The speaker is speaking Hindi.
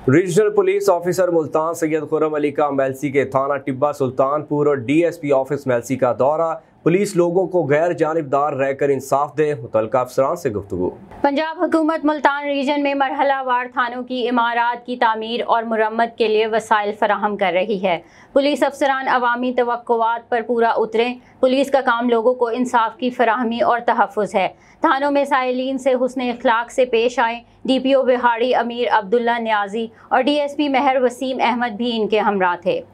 Regional police officer Multan Syed Khurram Ali का मेलसी के थाना टिब्बा सुल्तानपुर और DSP ऑफिस मेलसी का दौरा। पुलिस लोगों को गैर जानिबदार रहकर इंसाफ दे, मुतल्लिका अफसरान से गुफ्तगू। पंजाब हुकूमत मुल्तान रीजन में मरहलावार थानों की इमारत की तामीर और मुरम्मत के लिए वसाइल फराहम कर रही है। पुलिस अफसरान अवामी तवक्कुआत पर पूरा उतरें। पुलिस का काम लोगों को इंसाफ की फराहमी और तहफ़्फ़ुज़ है। थानों में साइलीन से हुस्न अखलाक से पेश आएँ। DPO बिहाड़ी अमीर अब्दुल्ला न्याजी और DSP महर वसीम अहमद भी इनके हमरा थे।